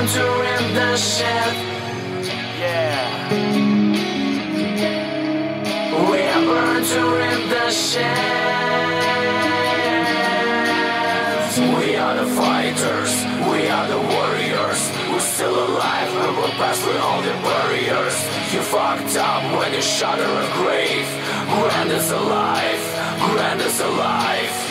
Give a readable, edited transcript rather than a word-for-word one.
burn to rip the shit. Yeah. We are born to rip the shit. We are the fighters, we are the warriors. We're still alive and we'll pass through all the barriers. You fucked up when you shot her a grave. Grand is alive, grand is alive.